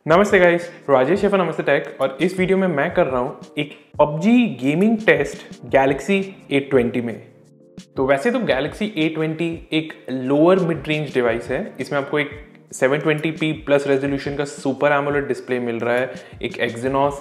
नमस्ते गाइस, राजेश है फ्रॉम नमस्ते टेक और इस वीडियो में मैं कर रहा हूँ एक PUBG gaming test Galaxy A20 में। तो वैसे तो गैलेक्सी A20 एक लोअर मिड रेंज डिवाइस है। इसमें आपको एक 720p प्लस रेजोल्यूशन का सुपर एमोलेड डिस्प्ले मिल रहा है, एक Exynos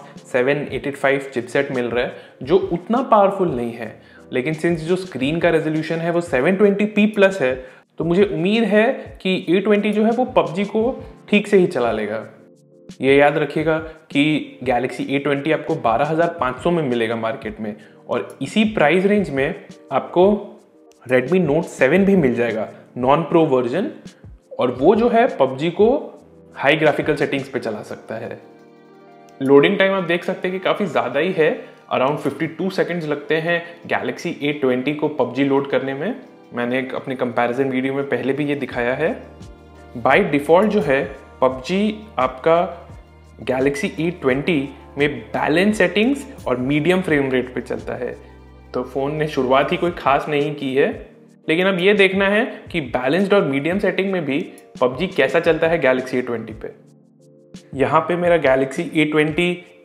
785 चिपसेट मिल रहा है जो उतना पावरफुल नहीं है, लेकिन सिंस जो स्क्रीन का रेजोल्यूशन है वो 720p प्लस है तो मुझे उम्मीद है कि A20 जो है वो PUBG को ठीक से ही चला लेगा। ये याद रखिएगा कि गैलेक्सी A20 आपको 12,500 में मिलेगा मार्केट में, और इसी प्राइस रेंज में आपको Redmi Note 7 भी मिल जाएगा नॉन प्रो वर्जन, और वो जो है PUBG को हाई ग्राफिकल सेटिंग्स पे चला सकता है। लोडिंग टाइम आप देख सकते हैं कि काफ़ी ज़्यादा ही है, अराउंड 52 सेकेंड्स लगते हैं गैलेक्सी A20 को PUBG लोड करने में। मैंने एक अपने कंपैरिजन वीडियो में पहले भी ये दिखाया है। बाय डिफ़ॉल्ट जो है PUBG आपका गैलेक्सी A20 में बैलेंस सेटिंग्स और मीडियम फ्रेम रेट पे चलता है। तो फ़ोन ने शुरुआत ही कोई खास नहीं की है, लेकिन अब ये देखना है कि बैलेंस्ड और मीडियम सेटिंग में भी PUBG कैसा चलता है गैलेक्सी A20 पे। यहाँ पे मेरा गैलेक्सी A20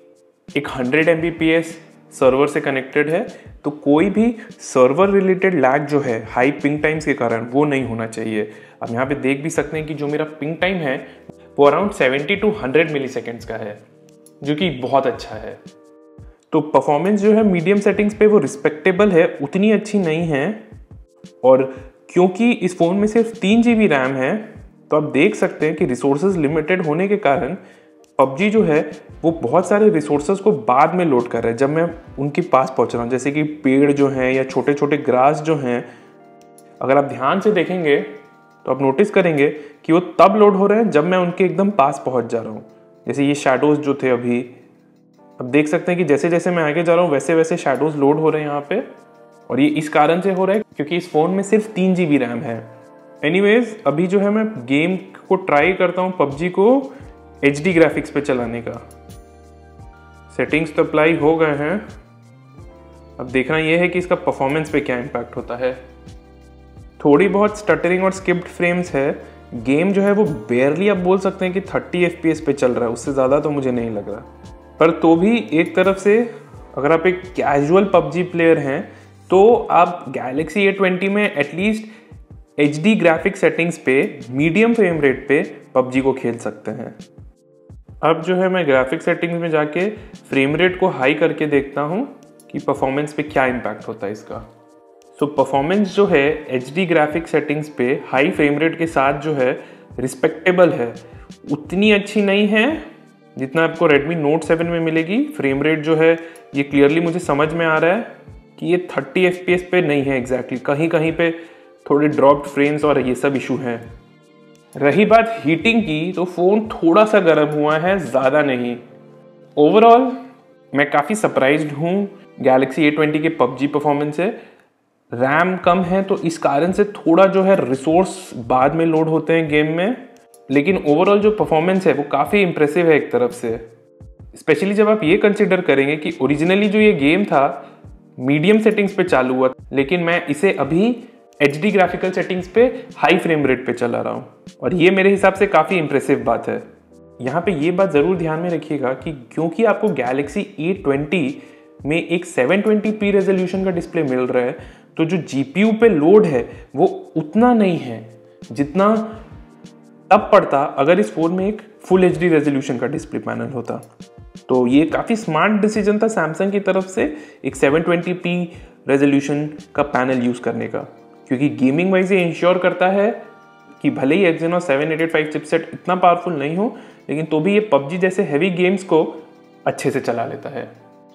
एक 100 Mbps सर्वर से कनेक्टेड है, तो कोई भी सर्वर रिलेटेड लैग जो है हाई पिंग टाइम्स के कारण वो नहीं होना चाहिए। अब यहाँ पे देख भी सकते हैं कि जो मेरा पिंग टाइम है वो अराउंड 70 to 100 मिली सेकेंड्स का है, जो कि बहुत अच्छा है। तो परफॉर्मेंस जो है मीडियम सेटिंग्स पे वो रिस्पेक्टेबल है, उतनी अच्छी नहीं है। और क्योंकि इस फ़ोन में सिर्फ 3 GB रैम है, तो आप देख सकते हैं कि रिसोर्सेज लिमिटेड होने के कारण PUBG जो है वो बहुत सारे रिसोर्सेज को बाद में लोड कर रहा है जब मैं उनके पास पहुंच रहा हूँ, जैसे कि पेड़ जो हैं या छोटे छोटे ग्रास जो हैं। अगर आप ध्यान से देखेंगे तो आप नोटिस करेंगे कि वो तब लोड हो रहे हैं जब मैं उनके एकदम पास पहुंच जा रहा हूँ। जैसे ये शैडोज जो थे अभी, अब देख सकते हैं कि जैसे जैसे मैं आगे जा रहा हूँ वैसे वैसे शैडोज लोड हो रहे हैं यहाँ पे, और ये इस कारण से हो रहा है क्योंकि इस फ़ोन में सिर्फ 3 GB रैम है। एनीवेज, अभी जो है मैं गेम को ट्राई करता हूँ PUBG को HD ग्राफिक्स पे चलाने का। सेटिंग्स तो अप्लाई हो गए हैं, अब देखना यह है कि इसका परफॉर्मेंस पे क्या इम्पैक्ट होता है। थोड़ी बहुत स्टटरिंग और स्किप्ड फ्रेम्स है। गेम जो है वो बेयरली आप बोल सकते हैं कि 30 FPS पे चल रहा है, उससे ज़्यादा तो मुझे नहीं लग रहा। पर तो भी एक तरफ से अगर आप एक कैजुअल PUBG प्लेयर हैं तो आप गैलेक्सी A20 में एटलीस्ट HD ग्राफिक सेटिंग्स पे मीडियम फ्रेम रेट पे PUBG को खेल सकते हैं। अब जो है मैं ग्राफिक सेटिंग्स में जाके फ्रेम रेट को हाई करके देखता हूँ कि परफॉर्मेंस पे क्या इम्पैक्ट होता है इसका। सो परफॉर्मेंस जो है HD ग्राफिक सेटिंग्स पे हाई फ्रेम रेट के साथ जो है रिस्पेक्टेबल है, उतनी अच्छी नहीं है जितना आपको Redmi Note 7 में मिलेगी। फ्रेम रेट जो है ये क्लियरली मुझे समझ में आ रहा है कि ये 30 FPS पे नहीं है एग्जैक्टली, कहीं कहीं पे थोड़े ड्रॉप्ड फ्रेम्स और ये सब इशू हैं। रही बात हीटिंग की, तो फ़ोन थोड़ा सा गर्म हुआ है, ज़्यादा नहीं। ओवरऑल मैं काफ़ी सरप्राइज्ड हूँ गैलेक्सी A20 के PUBG परफॉर्मेंस से। रैम कम है तो इस कारण से थोड़ा जो है रिसोर्स बाद में लोड होते हैं गेम में, लेकिन ओवरऑल जो परफॉर्मेंस है वो काफ़ी इंप्रेसिव है एक तरफ से। स्पेशली जब आप ये कंसिडर करेंगे कि ओरिजिनली जो ये गेम था मीडियम सेटिंग्स पे चालू हुआ, लेकिन मैं इसे अभी HD ग्राफिकल सेटिंग्स पे हाई फ्रेम रेट पे चला रहा हूँ, और ये मेरे हिसाब से काफ़ी इंप्रेसिव बात है। यहाँ पे ये बात ज़रूर ध्यान में रखिएगा कि क्योंकि आपको गैलेक्सी A20 में एक 720p रेजोल्यूशन का डिस्प्ले मिल रहा है, तो जो GPU पे लोड है वो उतना नहीं है जितना तब पड़ता अगर इस फ़ोन में एक फुल HD रेजोल्यूशन का डिस्प्ले पैनल होता। तो ये काफ़ी स्मार्ट डिसीजन था सैमसंग की तरफ से एक 720p रेजोल्यूशन का पैनल यूज़ करने का, क्योंकि गेमिंग वाइज ये इंश्योर करता है कि भले ही Exynos 785 चिपसेट इतना पावरफुल नहीं हो, लेकिन तो भी ये PUBG जैसे हैवी गेम्स को अच्छे से चला लेता है।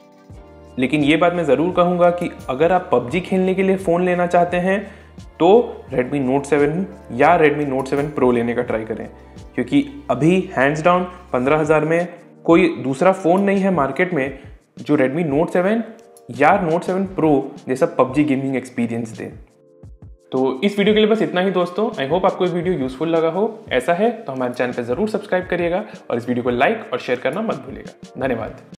लेकिन ये बात मैं ज़रूर कहूँगा कि अगर आप PUBG खेलने के लिए फ़ोन लेना चाहते हैं तो Redmi Note 7 या Redmi Note 7 Pro लेने का ट्राई करें, क्योंकि अभी हैंड्स डाउन 15,000 में कोई दूसरा फ़ोन नहीं है मार्केट में जो Redmi Note 7 या Note 7 Pro जैसा PUBG गेमिंग एक्सपीरियंस दे। तो इस वीडियो के लिए बस इतना ही दोस्तों। आई होप आपको ये वीडियो यूजफुल लगा हो। ऐसा है तो हमारे चैनल पे ज़रूर सब्सक्राइब करिएगा और इस वीडियो को लाइक और शेयर करना मत भूलिएगा। धन्यवाद।